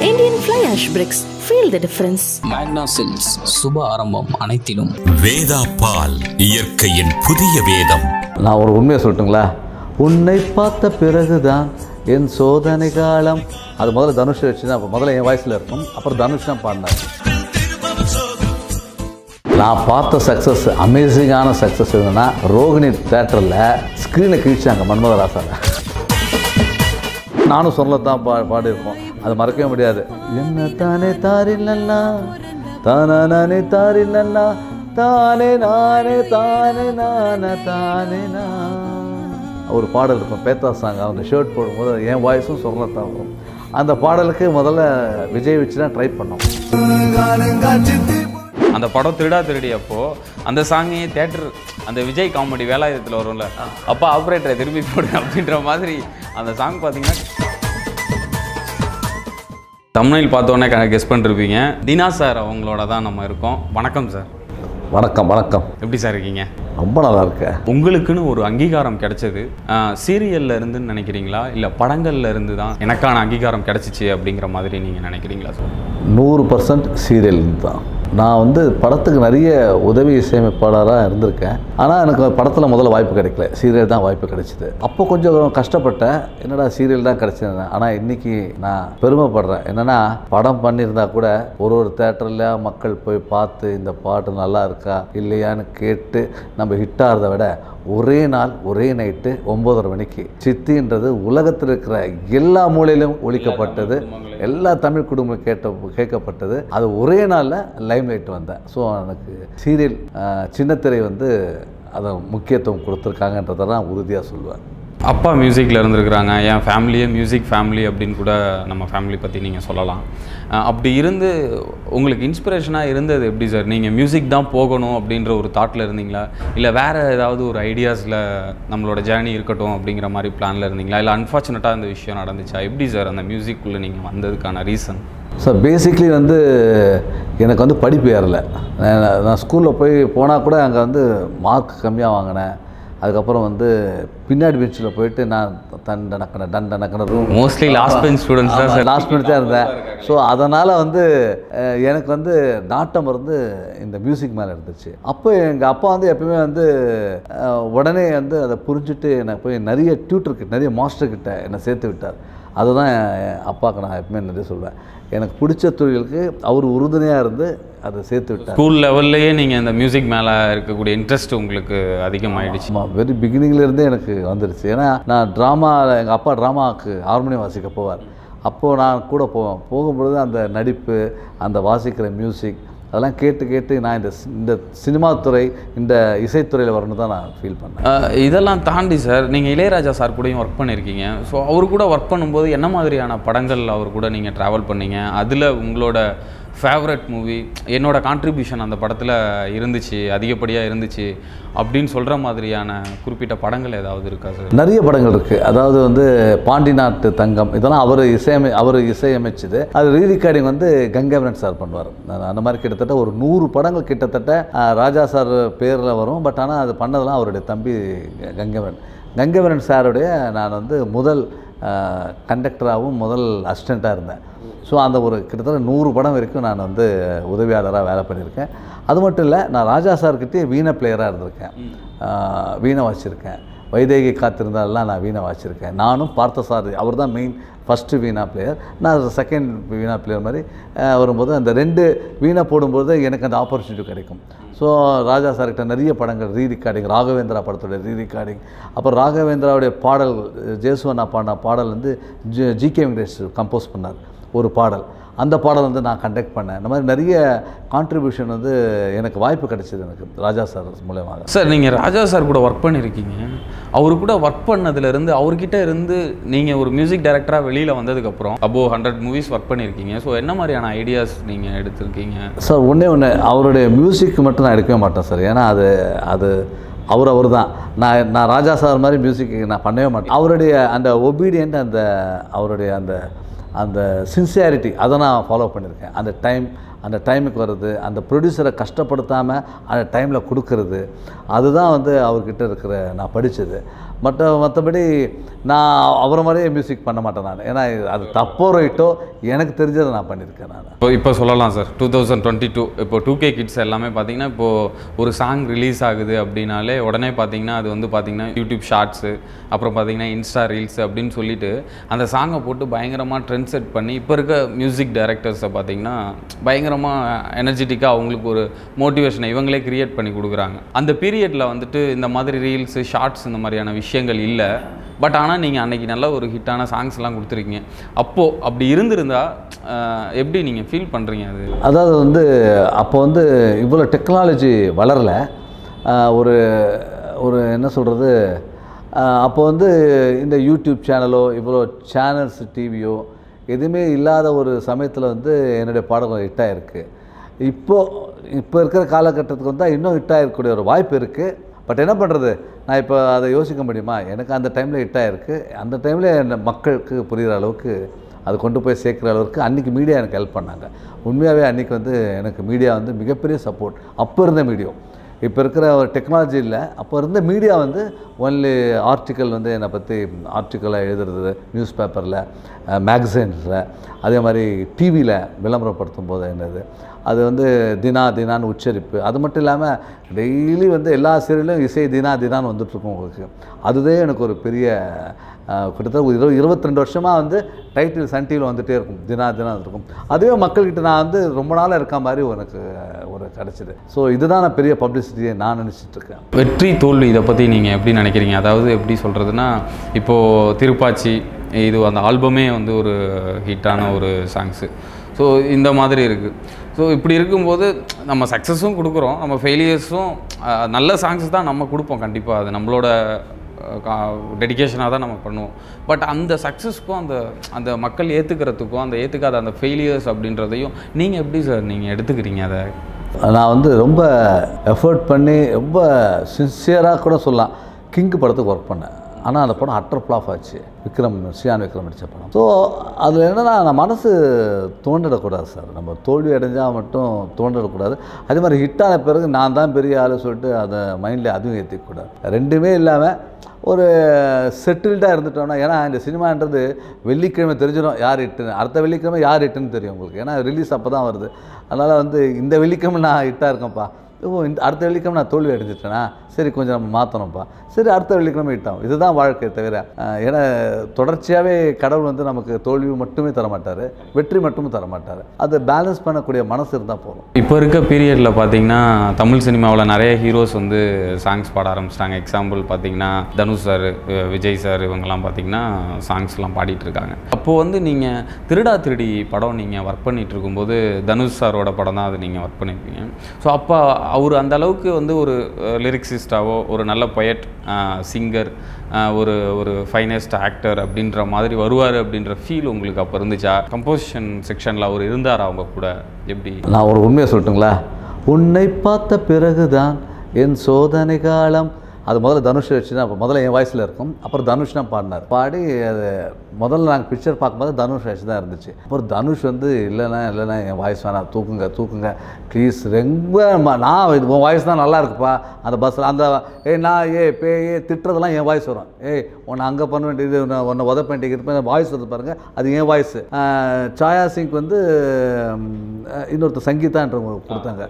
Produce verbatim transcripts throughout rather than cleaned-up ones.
Indian fly ash bricks. Feel the difference. Magna Silks. சுப ஆரம்பம் அனைத்திலும். வேதா பால் இயற்கையின் புதிய வேதம். நான் ஒரு உண்மையை சொல்லட்டுங்களா? உன்னை பார்த்த பிறகுதான் என் சோதனை காலம். அது முதல்ல தனுஷ் வச்சுன்னா முதல்ல என் வாய்ஸில் இருக்கும், அப்புறம் தனுஷ் தான் பாடினார். நான் பார்த்த சக்ஸஸ், அமேசிங்கான சக்ஸஸ் என்னன்னா, ரோகிணி தேட்டரில் ஸ்க்ரீனை கிழிச்சாங்க மன்மதராசாவை. நானும் சொல்லத்தான் பா பாடியிருக்கோம், அது மறக்கவே முடியாது. என்ன தானே தாரில்லா தானே தாரில்லா தானே நானே தானே நான தானே நான் ஒரு பாடல் இருக்கும், பேத்தா சாங். அவங்க ஷர்ட் போடும்போது என் வாய்ஸும் சொல்லத்தான் வரும். அந்த பாடலுக்கு முதல்ல விஜய் வச்சு தான் ட்ரை பண்ணோம். அந்த படம் திருடா திருடி அப்போ அந்த சாங்கையே தேட்டர் அந்த விஜய் காமெடி வேலாயுதத்தில் வரும்ல, அப்போ ஆப்ரேட்டரை திரும்பி போடு அப்படின்ற மாதிரி அந்த சாங் பார்த்தீங்கன்னா தமிழில் பார்த்தோன்னே கெஸ் பண்ணிருப்பீங்க. தீனா சார் அவங்களோட தான் நம்ம இருக்கோம். வணக்கம் சார். வணக்கம் வணக்கம். எப்படி சார் இருக்கீங்க? ரொம்ப நல்லா இருக்கேன். உங்களுக்குன்னு ஒரு அங்கீகாரம் கிடைச்சது சீரியல்ல இருந்துன்னு நினைக்கிறீங்களா, இல்லை படங்கள்ல இருந்து தான் எனக்கான அங்கீகாரம் கிடைச்சிச்சு அப்படிங்கிற மாதிரி நீங்கள் நினைக்கிறீங்களா சார்? நூறு பர்சன்ட் சீரியல் தான். நான் வந்து படத்துக்கு நிறைய உதவி இசையமைப்பாளராக இருந்திருக்கேன். ஆனால் எனக்கு படத்தில் முதல்ல வாய்ப்பு கிடைக்கல, சீரியல் தான் வாய்ப்பு கிடைச்சிது. அப்போ கொஞ்சம் கஷ்டப்பட்டேன், என்னடா சீரியல் தான் கிடைச்சது. ஆனால் இன்றைக்கி நான் பெருமைப்படுறேன். என்னென்னா, படம் பண்ணியிருந்தா கூட ஒரு ஒரு தேட்டரில் மக்கள் போய் பார்த்து இந்த பாட்டு நல்லா இருக்கா இல்லையான்னு கேட்டு நம்ம ஹிட் ஆகிறத விட ஒரே நாள் ஒரே நைட்டு ஒம்பதரை மணிக்கு சித்தின்றது உலகத்தில் இருக்கிற எல்லா மூலையிலும் ஒழிக்கப்பட்டது, எல்லா தமிழ் குடும்பம் கேட்ட கேட்கப்பட்டது. அது ஒரே நாளில் லைம் லைட் வந்தேன். ஸோ எனக்கு சீரியல் சின்னத்திரை வந்து அதை முக்கியத்துவம் கொடுத்துருக்காங்கன்றதை நான் உறுதியாக சொல்லுவேன். அப்பா மியூசிக்கில் இருந்துருக்குறாங்க, என் ஃபேமிலியே மியூசிக் ஃபேமிலி அப்படின்னு கூட நம்ம ஃபேமிலி பற்றி நீங்கள் சொல்லலாம். அப்படி இருந்து உங்களுக்கு இன்ஸ்பிரேஷனாக இருந்தது எப்படி சார்? நீங்கள் மியூசிக் தான் போகணும் அப்படின்ற ஒரு தாட்டில் இருந்தீங்களா, இல்லை வேறு ஏதாவது ஒரு ஐடியாஸில் நம்மளோட ஜேர்னி இருக்கட்டும் அப்படிங்கிற மாதிரி பிளானில் இருந்தீங்களா, இல்லை அன்ஃபார்ச்சுனேட்டாக இந்த விஷயம் நடந்துச்சா? எப்படி சார் அந்த மியூசிக்குள்ளே நீங்கள் வந்ததுக்கான ரீசன்? சார் பேசிக்லி வந்து எனக்கு வந்து படிப்பு ஏறலை. நான் ஸ்கூலில் போய் போனால் கூட அங்கே வந்து மார்க் கம்மியாக வாங்கினேன். அதுக்கப்புறம் வந்து பின்னாடி பெஞ்சில் போயிட்டு நான் தண்ட நக்கன தண்ட நக்கன room mostly last bench students தான் லாஸ்ட் பெஞ்ச் தான் இருந்தேன். ஸோ அதனால் வந்து எனக்கு வந்து நாட்டம் வந்து இந்த மியூசிக் மேலே இருந்துச்சு. அப்போ எங்கள் அப்பா வந்து எப்பவுமே வந்து உடனே வந்து அதை புரிஞ்சுட்டு என்னை போய் நிறைய டியூட்டர்கிட்ட நிறைய மாஸ்டர்கிட்ட என்னை சேர்த்து விட்டார். அதுதான் அப்பாவுக்கு நான் எப்பவுமே நிறைய சொல்வேன். எனக்கு பிடிச்ச தொழிலுக்கு அவர் உறுதுணையாக இருந்து அதை சேர்த்து விட்டார். ஸ்கூல் லெவல்லையே நீங்கள் இந்த மியூசிக் மேலே இருக்கக்கூடிய இன்ட்ரெஸ்ட் உங்களுக்கு அதிகமாகிடுச்சு? வெரி பிகினிங்லேருந்தே எனக்கு வந்துடுச்சு. ஏன்னா நான் ட்ராமா, எங்கள் அப்பா ட்ராமாவுக்கு ஹார்மோனியம் வாசிக்க போவார். அப்போது நான் கூட போவேன். போகும்பொழுது அந்த நடிப்பு, அந்த வாசிக்கிற மியூசிக் அதெல்லாம் கேட்டு கேட்டு நான் இந்த இந்த சினிமா துறை, இந்த இசைத்துறையில் வரணும் தான் நான் ஃபீல் பண்ணேன். இதெல்லாம் தாண்டி சார் நீங்கள் இளையராஜா சார் கூடயும் ஒர்க் பண்ணியிருக்கீங்க. ஸோ அவர் கூட ஒர்க் பண்ணும்போது என்ன மாதிரியான படங்கள் அவர் கூட நீங்கள் ட்ராவல் பண்ணீங்க? அதில் உங்களோட ஃபேவரட் மூவி, என்னோட கான்ட்ரிபியூஷன் அந்த படத்தில் இருந்துச்சு, அதிகப்படியாக இருந்துச்சு அப்படின்னு சொல்கிற மாதிரியான குறிப்பிட்ட படங்கள் ஏதாவது இருக்கா சார்? நிறைய படங்கள் இருக்குது. அதாவது வந்து பாண்டி நாட்டு தங்கம், இதெல்லாம் அவர் இசையமை அவர் இசையமைச்சது. அது ரீரிகார்டிங் வந்து கங்கவரன் சார் பண்ணுவார். அந்த மாதிரி கிட்டத்தட்ட ஒரு நூறு படங்கள் கிட்டத்தட்ட ராஜா சார் பேரில் வரும். பட் ஆனால் அது பண்ணதெல்லாம் அவருடைய தம்பி கங்கவரன். கங்கவரன் சாருடைய நான் வந்து முதல் கண்டக்டராகவும் முதல் அசிஸ்டண்ட்டாக இருந்தேன். ஸோ அந்த ஒரு கிட்டத்தட்ட நூறு படம் வரைக்கும் நான் வந்து உதவியாளராக வேலை பண்ணியிருக்கேன். அது மட்டும் இல்லை, நான் ராஜா சார்கிட்டே வீணை பிளேயராக இருந்திருக்கேன், வீணை வாசிச்சிருக்கேன். வைதேகி காத்திருந்தாலாம் நான் வீணை வாசிச்சிருக்கேன். நானும் பார்த்த சார், அவர் தான் மெயின் ஃபஸ்ட்டு வீணா பிளேயர், நான் செகண்ட் வீணா பிளேயர் மாதிரி வரும்போது அந்த ரெண்டு வீணை போடும்போது எனக்கு அந்த ஆப்பர்ச்சுனிட்டி கிடைக்கும். ஸோ ராஜா சார்கிட்ட நிறைய படங்கள் ரீ ரெக்கார்டிங், ராகவேந்திரா படத்தோட ரீ ரெக்கார்டிங், அப்புறம் ராகவேந்திராவுடைய பாடல் ஜேசுவனா பாடின பாடல் வந்து G G K Venkatesh compose பண்ணார் ஒரு பாடல். அந்த பாடல் வந்து நான் கண்டக்ட் பண்ணேன். இந்த மாதிரி நிறைய கான்ட்ரிபியூஷன் வந்து எனக்கு வாய்ப்பு கிடைச்சிது எனக்கு ராஜா சார் மூலமாக. சார் நீங்கள் ராஜா சார் கூட ஒர்க் பண்ணியிருக்கீங்க. அவரு கூட ஒர்க் பண்ணதுலேருந்து அவர்கிட்ட இருந்து நீங்கள் ஒரு மியூசிக் டைரக்டராக வெளியில் வந்ததுக்கப்புறம் அபோவ் ஹண்ட்ரட் மூவிஸ் ஒர்க் பண்ணியிருக்கீங்க. ஸோ என்ன மாதிரியான ஐடியாஸ் நீங்கள் எடுத்திருக்கீங்க? சார் ஒன்றே ஒன்று, அவருடைய மியூசிக் மட்டும் நான் எடுக்கவே மாட்டேன் சார். ஏன்னா அது அது அவர் அவர் தான். நான் நான் ராஜா சார் மாதிரி மியூசிக் நான் பண்ணவே மாட்டேன். அவருடைய அந்த ஒபீடியன்ட், அந்த அவருடைய அந்த அந்த சின்சியாரிட்டி அதை நான் ஃபாலோ பண்ணியிருக்கேன். அந்த டைம் அந்த டைமுக்கு வர்றது, அந்த ப்ரொடியூசரை கஷ்டப்படுத்தாமல் அந்த டைமில் கொடுக்கறது, அதுதான் வந்து அவர்கிட்ட இருக்கிற நான் படித்தது. மற்ற மற்றபடி நான் அவரை மாதிரியே மியூசிக் பண்ண மாட்டேன் நான். ஏன்னா அது தப்போ ரைட்டோ எனக்கு தெரிஞ்சதை நான் பண்ணியிருக்கேன் நான். இப்போ இப்போ சொல்லலாம் sir, two thousand twenty two இப்போ டூ கே கிட்ஸ் எல்லாமே பார்த்தீங்கன்னா இப்போது ஒரு சாங் ரிலீஸ் ஆகுது அப்படின்னாலே உடனே பார்த்தீங்கன்னா அது வந்து பார்த்தீங்கன்னா யூடியூப் ஷார்ட்ஸு, அப்புறம் பார்த்தீங்கன்னா இன்ஸ்டா ரீல்ஸ் அப்படின்னு சொல்லிட்டு அந்த சாங்கை போட்டு பயங்கரமாக ட்ரெண்ட் செட் பண்ணி இப்போ இருக்க மியூசிக் டைரக்டர்ஸை பார்த்தீங்கன்னா பயங்கரமாக எனர்ஜெட்டிக்காக அவங்களுக்கு ஒரு மோட்டிவேஷனை இவங்களே கிரியேட் பண்ணி கொடுக்குறாங்க. அந்த பீரியடில் வந்துட்டு இந்த மாதிரி ரீல்ஸு ஷார்ட்ஸ் இந்த மாதிரியான விஷயங்கள் இல்லை. பட் ஆனால் நீங்கள் அன்றைக்கி நல்ல ஒரு ஹிட்டான சாங்ஸ்லாம் கொடுத்துருக்கீங்க. அப்போது அப்படி இருந்திருந்தால் எப்படி நீங்கள் ஃபீல் பண்ணுறீங்க? அது அதாவது வந்து அப்போ வந்து இவ்வளோ டெக்னாலஜி வளரலை. ஒரு ஒரு என்ன சொல்கிறது, அப்போ வந்து இந்த யூடியூப் சேனலோ இவ்வளோ சேனல்ஸ் டிவியோ எதுவுமே இல்லாத ஒரு சமயத்தில் வந்து என்னுடைய பாடல்கள் ஹிட் ஆகிருக்கு. இப்போது இப்போ இருக்கிற காலகட்டத்துக்கு வந்தால் இன்னும் ஹிட் ஆகிருக்கக்கூடிய ஒரு வாய்ப்பு இருக்குது. பட் என்ன பண்ணுறது, நான் இப்போ அதை யோசிக்க முடியுமா? எனக்கு அந்த டைமில் ஹிட் ஆகிருக்கு. அந்த டைமில் மக்களுக்கு புரிகிற அளவுக்கு அது கொண்டு போய் சேர்க்குற அளவுக்கு அன்றைக்கி மீடியா எனக்கு ஹெல்ப் பண்ணாங்க. உண்மையாகவே அன்றைக்கி வந்து எனக்கு மீடியா வந்து மிகப்பெரிய சப்போர்ட். அப்போ இருந்த மீடியா, இப்போ இருக்கிற ஒரு டெக்னாலஜி இல்லை, அப்போ இருந்த மீடியா வந்து ஒன்லி ஆர்டிக்கல் வந்து என்னை பற்றி ஆர்டிக்கலாக எழுதுறது, நியூஸ் பேப்பரில், மேகசைன்ஸில், அதே மாதிரி டிவியில் விளம்பரப்படுத்தும் போது என்னது அது வந்து தினா தினான்னு உச்சரிப்பு. அது மட்டும் இல்லாமல் டெய்லி வந்து எல்லா சீரியலும் இசை தினா தினான்னு வந்துட்டுருக்கும் உங்களுக்கு. அதுவே எனக்கு ஒரு பெரிய கிட்டத்தட்ட ஒரு இருபது இருபத்தி ரெண்டு வருஷமாக வந்து டைட்டில் சன் டிவியில் வந்துகிட்டே இருக்கும், தினா தினா இருக்கும். அதுவே மக்கள்கிட்ட நான் வந்து ரொம்ப நாளாக இருக்க மாதிரி எனக்கு ஒரு கிடச்சிது. ஸோ இதுதான் நான் பெரிய பப்ளிசிட்டியை நான் நினச்சிட்ருக்கேன். வெற்றி தோல்வி இதை பற்றி நீங்கள் எப்படி நினைக்கிறீங்க? அதாவது எப்படி சொல்கிறதுனா, இப்போது திருப்பாச்சி இது அந்த ஆல்பமே வந்து ஒரு ஹிட்டான ஒரு சாங்ஸு. ஸோ இந்த மாதிரி இருக்குது. ஸோ இப்படி இருக்கும்போது நம்ம சக்ஸஸும் கொடுக்குறோம், நம்ம ஃபெயிலியர்ஸும் நல்ல சாங்ஸ் தான் நம்ம கொடுப்போம் கண்டிப்பாக. அது நம்மளோட டெடிக்கேஷனாக தான் நம்ம பண்ணுவோம். பட் அந்த சக்ஸஸ்க்கும் அந்த அந்த மக்கள் ஏற்றுக்கிறதுக்கும் அந்த ஏற்றுக்காத அந்த ஃபெயிலியர்ஸ் அப்படின்றதையும் நீங்கள் எப்படி சார் நீங்கள் எடுத்துக்கிறீங்க? அதை நான் வந்து ரொம்ப எஃபர்ட் பண்ணி ரொம்ப சின்சியராக கூட சொல்லலாம். கிங்கு படத்துக்கு ஒர்க் பண்ணேன். ஆனால் அந்த படம் அட்டர் ஃப்ளாப் ஆச்சு. விக்ரம் சியான் விக்ரம் நடித்த படம். ஸோ அதில் என்னென்னா நான் மனசு தோண்டிடக்கூடாது சார். நம்ம தோல்வி அடைஞ்சால் மட்டும் தோண்டிடக்கூடாது. அதே மாதிரி ஹிட்டான பிறகு நான் தான் பெரிய ஆள் சொல்லிட்டு அதை மைண்டில் அதுவும் ஏற்றிக்கூடாது. ரெண்டுமே இல்லாமல் ஒரு செட்டில்டாக இருந்துட்டோம்னா, ஏன்னா இந்த சினிமான்றது வெள்ளிக்கிழமை தெரிஞ்சிடும் யார் ஹிட்டுன்னு, அடுத்த வெள்ளிக்கிழமை யார் ஹிட்டுன்னு தெரியும் உங்களுக்கு. ஏன்னா ரிலீஸ் அப்போ தான் வருது. அதனால் வந்து இந்த வெள்ளிக்கிழமை நான் ஹிட்டாக இருக்கேன்ப்பா, ஓ இந்த அடுத்த வெள்ளிக்கிழமை நான் தோல்வி அடைஞ்சிட்டேனா, சரி கொஞ்சம் நம்ம மாற்றணும்ப்பா, சரி அடுத்த வெள்ளிக்கிழமை ஹிட்டாகும். இதுதான் வாழ்க்கை தவிர, ஏன்னா தொடர்ச்சியாகவே கடவுள் வந்து நமக்கு தோல்வி மட்டுமே தரமாட்டார், வெற்றி மட்டுமே தரமாட்டார். அதை பேலன்ஸ் பண்ணக்கூடிய மனசு இருந்தால் போதும். இப்போ இருக்க பீரியடில் பார்த்தீங்கன்னா தமிழ் சினிமாவில் நிறைய ஹீரோஸ் வந்து சாங்ஸ் பாட ஆரம்பிச்சிட்டாங்க. எக்ஸாம்பிள் பார்த்தீங்கன்னா தனுஷ் சார், விஜய் சார், இவங்கெல்லாம் பார்த்தீங்கன்னா சாங்ஸ்லாம் பாடிட்டு இருக்காங்க. அப்போது வந்து நீங்கள் திருடா திருடி படம் நீங்கள் ஒர்க் பண்ணிகிட்டு இருக்கும்போது தனுஷ் சாரோட படம் தான் அது நீங்கள் ஒர்க் பண்ணியிருப்பீங்க. ஸோ அப்போ அவர் அந்த அளவுக்கு வந்து ஒரு லிரிக்ஸிஸ்டாவோ ஒரு நல்ல பொயட், சிங்கர், ஒரு ஒரு ஃபைனஸ்ட் ஆக்டர் அப்படின்ற மாதிரி வருவார் அப்படின்ற ஃபீல் உங்களுக்கு அப்போ இருந்துச்சா? கம்போசிஷன் செக்ஷனில் அவர் இருந்தார் அவங்க கூட எப்படி? நான் ஒரு உண்மையை சொல்லட்டுங்களா? உன்னை பார்த்த பிறகுதான் என் சோதனை காலம். அது முதல்ல தனுஷ் வச்சு தான், அப்போ முதல்ல என் வாய்ஸில் இருக்கும். அப்புறம் தனுஷ் தான் பாடினார். பாடி அது முதல்ல நாங்கள் பிக்சர் பார்க்கும்போது தனுஷ் வச்சு தான் இருந்துச்சு. அப்புறம் தனுஷ் வந்து இல்லைண்ணா இல்லைண்ணா என் வாய்ஸ் வேணாம், தூக்குங்க தூக்குங்க ப்ளீஸ், ரொம்ப நான் உன் வாய்ஸ் தான் நல்லா இருக்குப்பா. அந்த பஸ்ஸில் அந்த ஏ நான் ஏ பே ஏ திட்டுறதெல்லாம் என் வாய்ஸ் வரும். ஏய் உன்னை அங்கே பண்ண வேண்டியது, உன்னை உதப்ப வேண்டியது இருப்பேன், வாய்ஸ் வருது பாருங்கள், அது என் வாய்ஸு. சாயா சிங் வந்து இன்னொருத்தர் சங்கீதான்றவங்க கொடுத்தாங்க,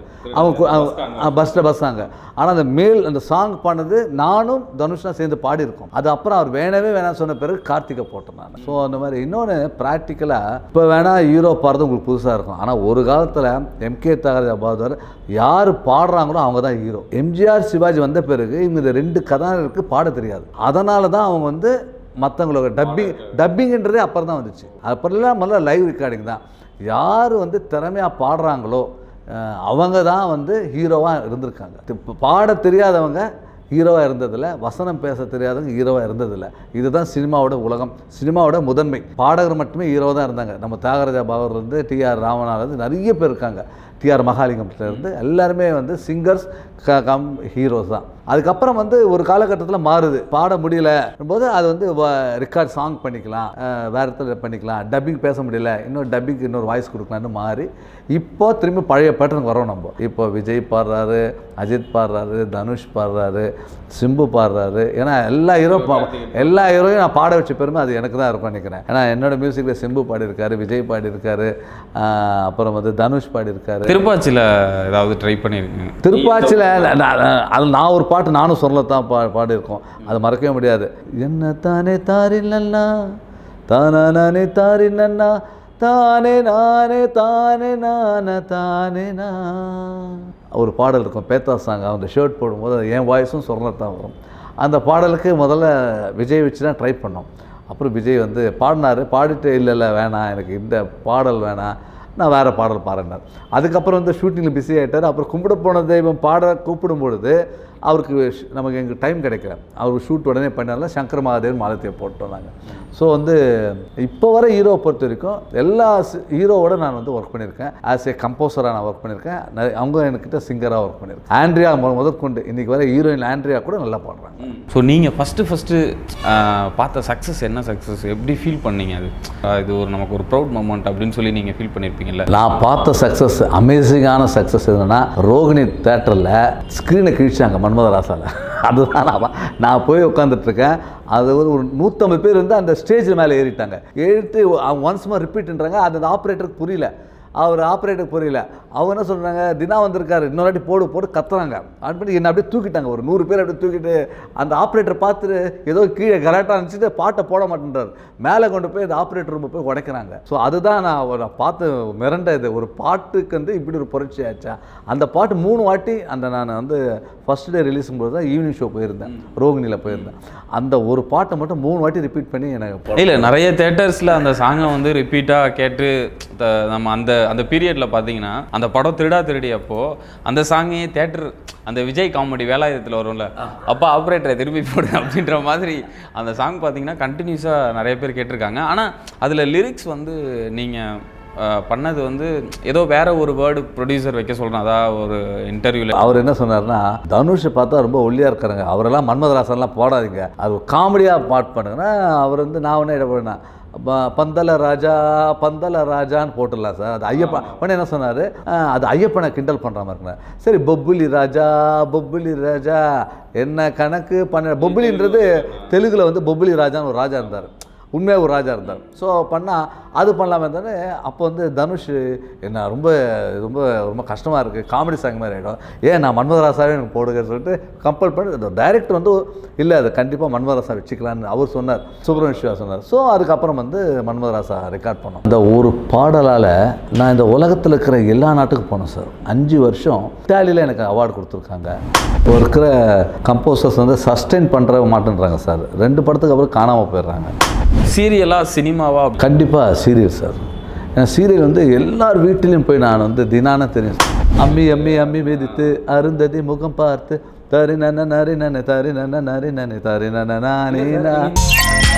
அவங்க பஸ்ஸில் பஸ்ஸாங்க. ஆனால் அந்த மேல் அந்த சாங் பாடினது நானும் தனுஷ்லாம் சேர்ந்து பாடியிருக்கோம். அது அப்புறம் அவர் வேணவே வேணாம் சொன்ன பிறகு கார்த்திகை போட்டேன் நான். ஸோ அந்த மாதிரி இன்னொன்று ப்ராக்டிக்கலாக இப்போ வேணால் ஹீரோ பாடுறது உங்களுக்கு புதுசாக இருக்கும். ஆனால் ஒரு காலத்தில் எம்கே தகராஜா பாதர் யார் பாடுறாங்களோ அவங்க தான் ஹீரோ. எம்ஜிஆர் சிவாஜி வந்த பிறகு இவங்க இந்த ரெண்டு கதாநாயகருக்கு பாட தெரியாது. அதனால தான் அவங்க வந்து மற்றவங்களோட டப்பிங் டப்பிங்ன்றதே அப்புறம் தான் வந்துச்சு. அப்புறம் முதல்ல லைவ் ரெக்கார்டிங் தான். யார் வந்து திறமையாக பாடுறாங்களோ அவங்க தான் வந்து ஹீரோவாக இருந்திருக்காங்க. இப்போ பாட தெரியாதவங்க ஹீரோவாக இருந்ததில்லை, வசனம் பேச தெரியாதவங்க ஹீரோவாக இருந்ததில்லை. இதுதான் சினிமாவோட உலகம், சினிமாவோட முதன்மை. பாடகர் மட்டுமே ஹீரோவாக தான் இருந்தாங்க. நம்ம தியாகராஜா பாகவர் இருந்து டி ஆர் ராமநாதன் நிறைய பேர் இருக்காங்க, டி ஆர் மகாலிங்கம்லேருந்து எல்லாருமே வந்து சிங்கர்ஸ் கம் ஹீரோஸ் தான். அதுக்கப்புறம் வந்து ஒரு காலகட்டத்தில் மாறுது, பாட முடியல போது அது வந்து ரெக்கார்ட் சாங் பண்ணிக்கலாம், வேறு இடத்துல பண்ணிக்கலாம், டப்பிங் பேச முடியல இன்னொரு டப்பிங்க்கு இன்னொரு வாய்ஸ் கொடுக்கலான்னு மாறி இப்போ திரும்பி பழைய பேட்டர்னுக்கு வரோம். நம்ம இப்போ விஜய் பாடுறாரு, அஜித் பாடுறாரு, தனுஷ் பாடுறாரு, சிம்பு பாடுறாரு. ஏன்னா எல்லா ஹீரோ எல்லா ஹீரோயும் நான் பாட வச்ச பெருமை அது எனக்கு தான் இருக்கும் நினைக்கிறேன். ஏன்னா என்னோட மியூசிக்கில் சிம்பு பாடியிருக்காரு, விஜய் பாடியிருக்காரு, அப்புறம் வந்து தனுஷ் பாடியிருக்காரு. திருப்பாச்சியில் ஏதாவது ட்ரை பண்ணியிருக்கேன். திருப்பாச்சியில் அது நான் ஒரு பாட்டு நானும் சொல்லத்தான் பா பாடியிருக்கோம், அது மறக்கவே முடியாது. என்ன தானே தாரில்லா தானே தாரின்னா தானே நானே தானே நான தானே நா ஒரு பாடல் இருக்கும், பேத்தா சாங். அந்த ஷர்ட் போடும்போது என் வாய்ஸும் சொல்லத்தான் வரும். அந்த பாடலுக்கு முதல்ல விஜய் வச்சு தான் ட்ரை பண்ணோம். அப்புறம் விஜய் வந்து பாடினார், பாடிட்டு இல்லை இல்லை வேணாம் எனக்கு இந்த பாடல் வேணாம், நான் வேறு பாடல் பாடினார். அதுக்கப்புறம் வந்து ஷூட்டிங்கில் பிஸி ஆகிட்டார். அப்புறம் கும்பிட போன தெய்வம் பாட கூப்பிடும் பொழுது அவருக்கு நமக்கு எங்களுக்கு டைம் கிடைக்கல. அவர் ஷூட் உடனே பண்ணால சங்கர் மகாதேவன் மாலத்தையை போட்டோம் நாங்கள். ஸோ வந்து இப்போ வர ஹீரோவை பொறுத்த வரைக்கும் எல்லா ஹீரோவோட நான் வந்து ஒர்க் பண்ணியிருக்கேன். ஆஸ் ஏ கம்போசராக நான் ஒர்க் பண்ணியிருக்கேன். நிறைய அவங்க என்கிட்ட சிங்கராக ஒர்க் பண்ணியிருக்கேன். ஆண்ட்ரியா முதற்கொண்டு இன்றைக்கி வர ஹீரோயின் ஆண்ட்ரியா கூட நல்லா பாடுறாங்க. ஸோ நீங்கள் ஃபஸ்ட்டு ஃபஸ்ட்டு பார்த்த சக்ஸஸ் என்ன சக்ஸஸ், எப்படி ஃபீல் பண்ணீங்க? அது இது ஒரு நமக்கு ஒரு ப்ரௌட் மூமெண்ட் அப்படின்னு சொல்லி நீங்கள் ஃபீல் பண்ணியிருப்பீங்கல்ல? நான் பார்த்த சக்ஸஸ், அமேசிங்கான சக்ஸஸ் என்னென்னா ரோகிணி தேட்டரில் ஸ்க்ரீனை கிழிச்சாங்க மன்மதராசாவில். அதுதான் நான் நான் போய் உட்காந்துட்ருக்கேன். அது ஒரு நூற்றம்பது பேர் வந்து அந்த ஸ்டேஜ் மேலே ஏறிட்டாங்க. ஏறிட்டு அவங்க ஒன்ஸ் மோர் ரிப்பீட்ன்றாங்க. அது அந்த ஆப்ரேட்டருக்கு புரியல, அவர் ஆப்ரேட்டருக்கு புரியல. அவங்க என்ன சொல்கிறாங்க, தினா வந்திருக்காரு இன்னொரு வாட்டி போடு போட்டு கத்துறாங்க. அது பண்ணி என்னை அப்படியே தூக்கிட்டாங்க, ஒரு நூறு பேர் அப்படியே தூக்கிட்டு அந்த ஆப்ரேட்டர் பார்த்துட்டு ஏதோ கீழே கரெக்டாக இருந்துச்சுட்டு பாட்டை போட மாட்டேன்றார். மேலே கொண்டு போய் அந்த ஆப்ரேட்டர் ரூமை போய் உடைக்கிறாங்க. ஸோ அதுதான் நான் ஒரு பார்த்து மிரண்ட இது, ஒரு பாட்டுக்கு வந்து இப்படி ஒரு புரட்சி ஆச்சா. அந்த பாட்டு மூணு வாட்டி அந்த நான் வந்து ஃபஸ்ட் டே ரிலீஸும் போது தான் ஈவினிங் ஷோ போயிருந்தேன், ரோகிணியில் போயிருந்தேன். அந்த ஒரு பாட்டை மட்டும் மூணு வாட்டி ரிப்பீட் பண்ணி எனக்கு இல்லை நிறைய தேட்டர்ஸில் அந்த சாங்கை வந்து ரிப்பீட்டாக கேட்டு நம்ம அந்த அந்த பீரியடில் பார்த்தீங்கன்னா அந்த படம் திருடா திருடி அப்போ அந்த சாங்கையே தேட்டர் அந்த விஜய் காமெடி வேலாயுதத்தில் வரும்ல, அப்போ ஆப்ரேட்டரை திருப்பி போடு அப்படின்ற மாதிரி அந்த சாங் பார்த்தீங்கன்னா கண்டினியூஸாக நிறைய பேர் கேட்டிருக்காங்க. ஆனால் அதில் லிரிக்ஸ் வந்து நீங்கள் பண்ணது வந்து ஏதோ வேற ஒரு வேர்டு ப்ரொடியூசர் வைக்க சொல்கிறேன். அதான் ஒரு இன்டர்வியூவில் அவர் என்ன சொன்னார்னா, தனுஷை பார்த்தா ரொம்ப ஒல்லியாக இருக்கிறாங்க, அவரெல்லாம் மன்மதராசன்லாம் போடாதீங்க, அது காமெடியாக பாட் பண்ணுங்கன்னா அவர் வந்து நான் ஒன்றே இட போடுனா பந்தல ராஜா பந்தல ராஜான்னு போட்டுடலாம் சார். அது ஐயப்பன் உடனே என்ன சொன்னார், அது ஐயப்பனை கிண்டல் பண்ணுற மாதிரி இருக்கிறேன். சரி பொப்புலி ராஜா பொப்புலி ராஜா என்ன கணக்கு பண்ண. பொப்புலின்றது தெலுங்கில் வந்து பொப்புலி ராஜான்னு ஒரு ராஜா இருந்தார், உண்மையாக ஒரு ராஜா இருந்தார். ஸோ பண்ணால் அது பண்ணலாமே தானே. அப்போ வந்து தனுஷ் என்ன ரொம்ப ரொம்ப ரொம்ப கஷ்டமாக இருக்குது, காமெடி சாங் மாதிரி ஆகிடும், ஏன் நான் மன்மதராசாவே எனக்கு போடுங்கன்னு சொல்லிட்டு கம்பல் பண்ணி டைரக்டர் வந்து இல்லை அது கண்டிப்பாக மன்மதராசா வச்சுக்கலான்னு அவர் சொன்னார், சுப்ரமணியம் சொன்னார். ஸோ அதுக்கப்புறம் வந்து மன்மதராசா ரெக்கார்ட் பண்ணோம். இந்த ஒரு பாடலால் நான் இந்த உலகத்தில் இருக்கிற எல்லா நாட்டுக்கும் போனேன் சார். அஞ்சு வருஷம் இட்டாலியில் எனக்கு அவார்டு கொடுத்துருக்காங்க. இப்போ இருக்கிற கம்போசர்ஸ் வந்து சஸ்டெயின் பண்ணுற மாட்டேன்றாங்க சார். ரெண்டு படத்துக்கு அப்புறம் காணாமல் போயிடுறாங்க. சீரியலா சினிமாவா? கண்டிப்பாக சீரியல் சார். ஏன்னா சீரியல் வந்து எல்லார் வீட்டிலையும் போய் நான் வந்து தினான தெரியும். அம்மி அம்மி அம்மி மிதித்து அருந்ததி முகம் பார்த்து தரி நன்ன நரி நன்ன தரி நன்ன நரி நன்ன தரி நன்ன நானே.